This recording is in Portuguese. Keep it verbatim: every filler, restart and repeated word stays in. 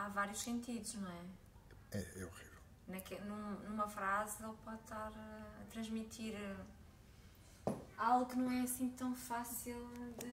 há vários sentidos, não é? É, é horrível. Naque, num, numa frase ele pode estar a transmitir algo que não é assim tão fácil de